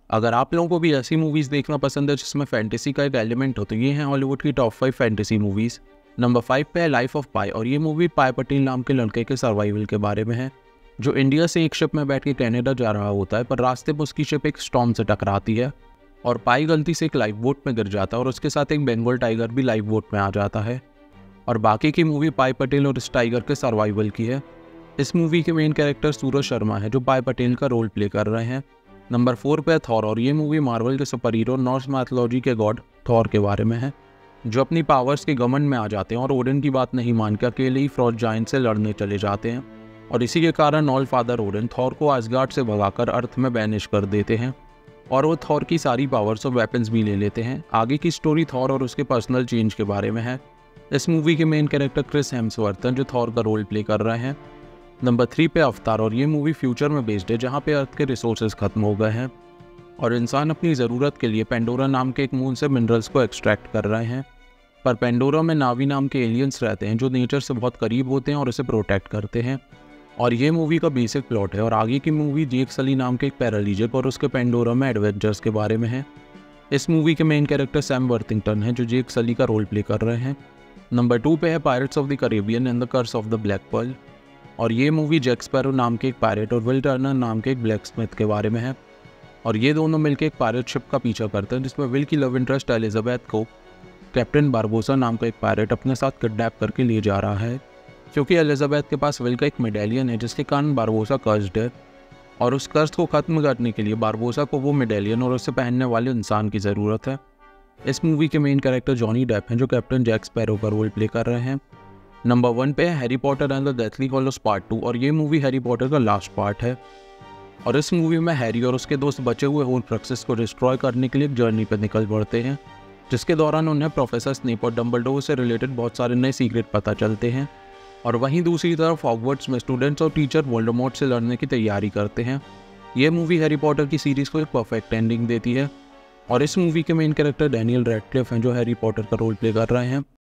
अगर आप लोगों को भी ऐसी मूवीज़ देखना पसंद है जिसमें फैंटेसी का एक एलिमेंट हो तो ये हैं हॉलीवुड की टॉप 5 फैंटेसी मूवीज़। नंबर 5 पे है लाइफ ऑफ पाई और ये मूवी पाई पटेल नाम के लड़के के सर्वाइवल के बारे में है, जो इंडिया से एक शिप में बैठ के कनाडा जा रहा होता है, पर रास्ते में उसकी शिप एक स्टॉर्म से टकराती है और पाई गलती से एक लाइफ बोट में गिर जाता है और उसके साथ एक बंगाल टाइगर भी लाइफ बोट में आ जाता है। और बाकी की मूवी पाई पटेल और इस टाइगर के सर्वाइवल की है। इस मूवी के मेन कैरेक्टर सूरज शर्मा है जो पाई पटेल का रोल प्ले कर रहे हैं। नंबर 4 पे है थॉर और ये मूवी मार्वल के सुपर हीरो नॉर्स मैथोलॉजी के गॉड थॉर के बारे में है, जो अपनी पावर्स के घमंड में आ जाते हैं और ओडिन की बात नहीं मान के अकेले ही फ्रॉस्ट जायंट से लड़ने चले जाते हैं। और इसी के कारण ऑल फादर ओडिन थॉर को आसगार्ड से भगाकर अर्थ में बैनिश कर देते हैं और वो थॉर की सारी पावर्स और वेपन्स भी ले लेते हैं। आगे की स्टोरी थॉर और उसके पर्सनल चेंज के बारे में है। इस मूवी के मेन कैरेक्टर क्रिस हेम्सवर्थ हैं जो थॉर का रोल प्ले कर रहे हैं। नंबर 3 पे अवतार और ये मूवी फ्यूचर में बेस्ड है जहाँ पे अर्थ के रिसोर्सेज खत्म हो गए हैं और इंसान अपनी ज़रूरत के लिए पेंडोरा नाम के एक मून से मिनरल्स को एक्सट्रैक्ट कर रहे हैं। पर पेंडोरा में नावी नाम के एलियंस रहते हैं जो नेचर से बहुत करीब होते हैं और इसे प्रोटेक्ट करते हैं। और ये मूवी का बेसिक प्लॉट है। और आगे की मूवी जेक सली नाम के एक पैरालीजिक और उसके पेंडोरा में एडवेंचर्स के बारे में है। इस मूवी के मेन कैरेक्टर सैम वर्थिंगटन है जो जेक सली का रोल प्ले कर रहे हैं। नंबर 2 पे है Pirates of the Caribbean and the curse of the Black Pearl और ये मूवी जैक स्पैरो नाम के एक पायरेट और विल टर्नर नाम के एक ब्लैक स्मिथ के बारे में है। और ये दोनों मिलकर एक पायरेट शिप का पीछा करते हैं जिसमें विल की लव इंटरेस्ट एलिजाबेथ को कैप्टन बारबोसा नाम का एक पायरेट अपने साथ किडनैप करके ले जा रहा है, क्योंकि एलिजाबेथ के पास विल का एक मेडेलियन है जिसके कारण बारबोसा कर्स्ड है और उस कर्ज को खत्म करने के लिए बारबोसा को वो मेडेलियन और उसे पहनने वाले इंसान की ज़रूरत है। इस मूवी के मेन कैरेक्टर जॉनी डेप हैं जो कैप्टन जैक स्पैरो का रोल प्ले कर रहे हैं। नंबर 1 पे है Harry Potter and the Deathly Hallows part 2 और ये मूवी हैरी पॉटर का लास्ट पार्ट है। और इस मूवी में हैरी और उसके दोस्त बचे हुए होर्क्रक्सेस को डिस्ट्रॉय करने के लिए एक जर्नी पर निकल पड़ते हैं, जिसके दौरान उन्हें प्रोफेसर स्नेप और डम्बलडोर से रिलेटेड बहुत सारे नए सीक्रेट पता चलते हैं। और वहीं दूसरी तरफ हॉगवर्ट्स में स्टूडेंट्स और टीचर वोल्डेमॉर्ट से लड़ने की तैयारी करते हैं। ये मूवी हैरी पॉटर की सीरीज़ को एक परफेक्ट एंडिंग देती है। और इस मूवी के मेन कैरेक्टर डैनियल रैडक्लिफ हैं जो हैरी पॉटर का रोल प्ले कर रहे हैं।